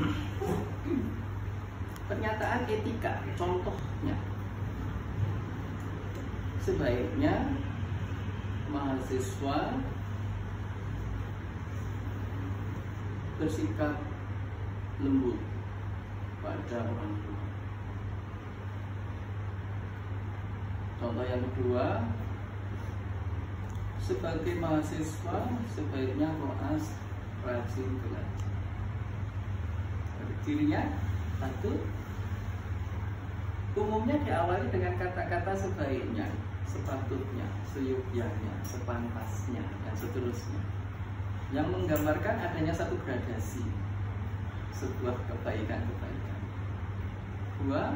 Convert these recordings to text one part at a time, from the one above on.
Pernyataan etika, contohnya, sebaiknya mahasiswa bersikap lembut pada orang tua. Contoh yang kedua, sebagai mahasiswa sebaiknya koas rajin belajar. Cirinya satu, umumnya diawali dengan kata-kata sebaiknya, sepatutnya, seyogyanya, sepantasnya, dan seterusnya, yang menggambarkan adanya satu gradasi sebuah kebaikan-kebaikan. Dua,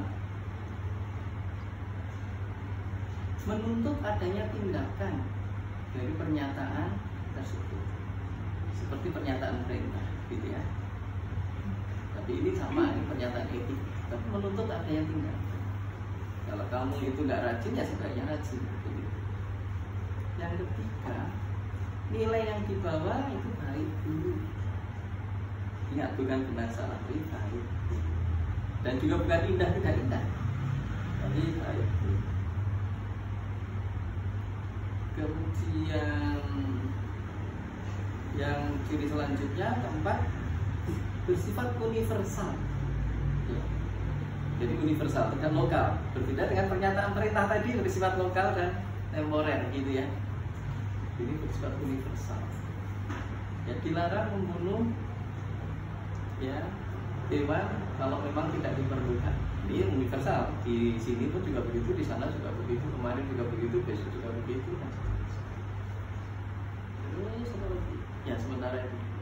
menuntut adanya tindakan dari pernyataan tersebut, seperti pernyataan perintah, gitu ya. Tapi ini sama, ini pernyataan etik, tapi menuntut adanya tindakan. Kalau kamu itu nggak rajin, ya sebaiknya rajin. Gitu. Yang ketiga, nilai yang dibawa itu baik dulu. Ingat, bukan benar salah, tapi baik. Dan juga bukan indah, tidak indah, tapi baik dulu. Kemudian yang ciri selanjutnya, keempat, bersifat universal. Ya. Jadi universal, bukan lokal. Berbeda dengan pernyataan perintah tadi, bersifat lokal dan temporer, gitu ya. Ini bersifat universal. Ya, dilarang membunuh ya hewan kalau memang tidak diperlukan. Ini universal. Di sini pun juga begitu, di sana juga begitu, kemarin juga begitu, besok juga begitu. Terus ya sementara itu.